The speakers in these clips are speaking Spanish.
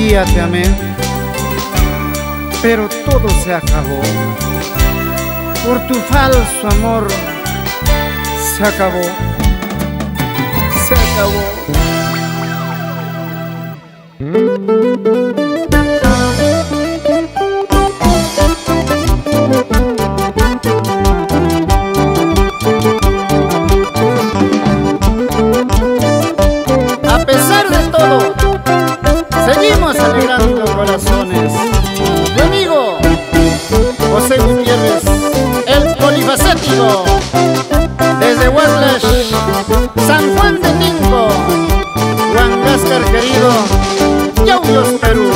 día te amé, pero todo se acabó. Por tu falso amor se acabó, se acabó. A pesar de todo, seguimos alegrando corazones. Mi amigo José Gutiérrez, el polifacético, desde Huaslash, San Juan de Tingo, Huangascar querido, Yauyos, Perú.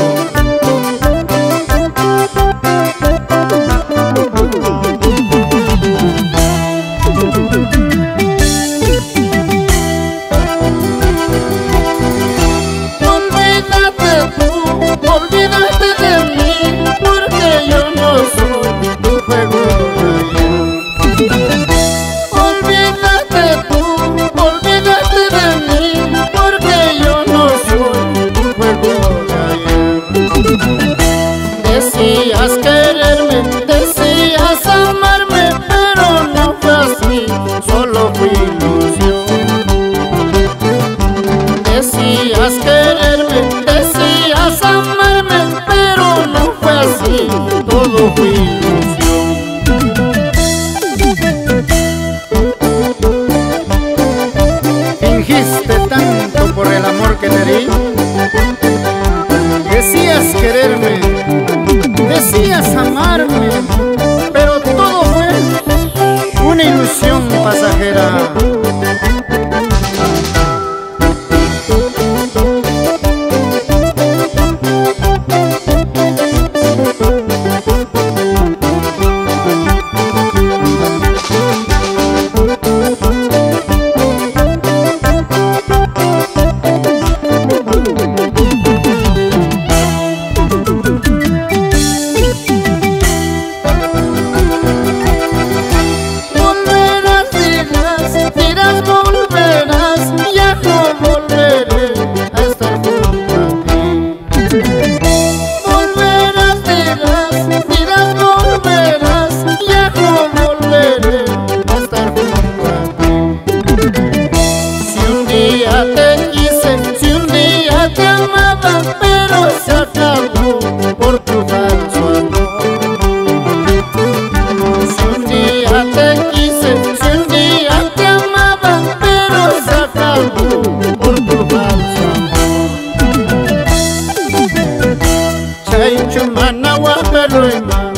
Olvídate de mí, porque yo no soy tu juego de olvídate de mí, porque yo no soy tu juego de decías quererme, decías amarme, pero no fue así, solo fue ilusión. Decías quererme, decías amarme, pero no fue así, todo fue ilusión. Fingiste tanto por el amor que te di. Decías quererme, decías amarme, pero todo fue una ilusión pasajera. Te quise, si un día te amaba, pero se acabó por tu falso amor. Si un día te quise, si un día te amaba, pero se acabó por tu falso amor. Chaychu Managua, pero